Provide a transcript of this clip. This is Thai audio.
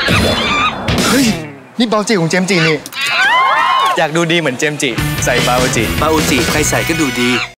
เฮ้ยนี่บาจิของเจมส์จินี่อยากดูดีเหมือนเจมส์จิใส่บาจิใครใส่ก็ดูดี